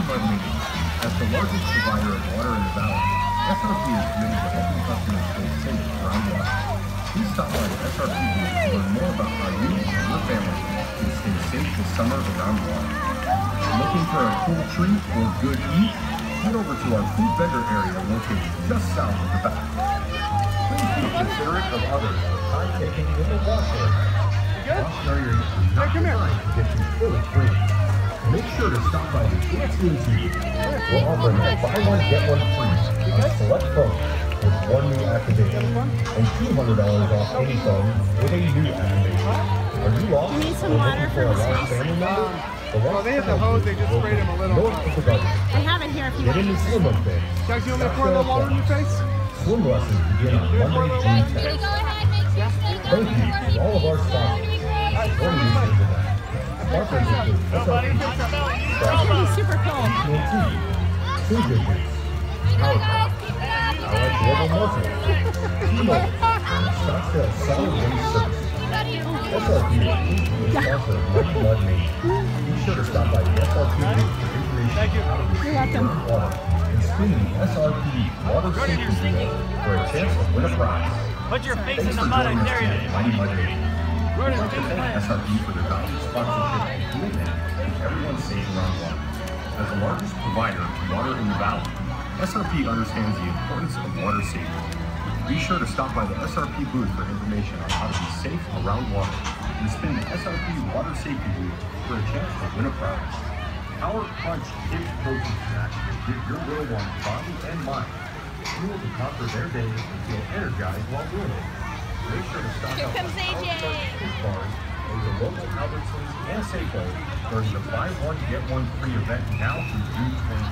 mud maintenance. As the largest provider of water in the valley, SRP is committed to helping customers stay safe around water. Please stop by the SRP booth to learn more about how you and your family can stay safe this summer around water. Looking for a cool treat or good eat? Head over to our food vendor area located just south of the back. Please be considerate of others with time taking in the wash area. Wash area is not designed to get you fully free. Make sure to stop by the AT&T. We're offering a buy one, get one free on select phones with one new activation and $200 off any phone with a new activation. Are you lost? You need some water for a his lost face? family member? Well, they have the hose, they just sprayed him a little. North of the garden. I have it here if you Get want. in the swim up bin. Guys, you want me to pour a little water in your face? Swim lessons begin on Monday, June 10th. Go ahead, make sure you stay Thank you to all of our sponsors. Supporting these events. Sponsors include SRP, It's super cold. AT&T, Food Business, Power Pack, Allied Global Marketing, T-Mobile, and Scottsdale Solid Waste Services. SRP is pleased to be a sponsor of Mighty Mud Nation. Be sure to stop by the SRP booth for information on how to be safe around water and spin the SRP Water Safety Wheel for a chance to win a prize. Put your face Thanks in the for mud, I joining us dare today, you. Mighty Mud Nation. I'd like to thank SRP for their valued sponsorship and commitment to keep everyone safe around water. As the largest provider of water in the valley, SRP understands the importance of water safety. Be sure to stop by the SRP booth for information on how to be safe around water and spin the SRP Water Safety Wheel for a chance to win a prize. Power Crunch Kids Protein Snacks will give your little one's body and mind fuel to conquer their days and feel energized while doing it. Make sure to stock up on Power Crunch Kids Bars at your local Albertsons and Safeway during the buy one, get one free event now through June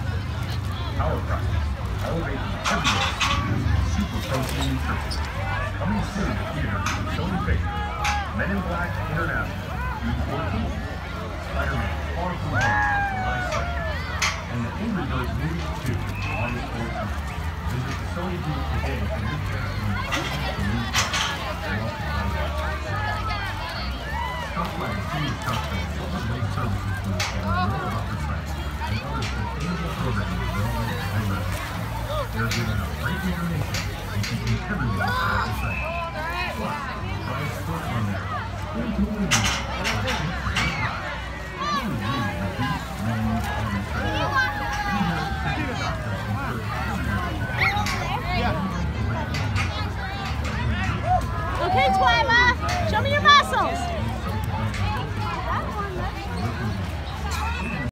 26th. Power Crunch, elevating everyday using super protein nutrition. Coming soon to theaters with Sony Pictures, Men in Black International, June 14th, Spider-Man Far From Home, July 2nd, and the Angry Birds Movie 2, August 14th. Visit the Sony booth today for your chance to win the new Stop by the Senior Customers Solid Waste Services booth and learn more about the site and other sustainable programs available already. They're giving a great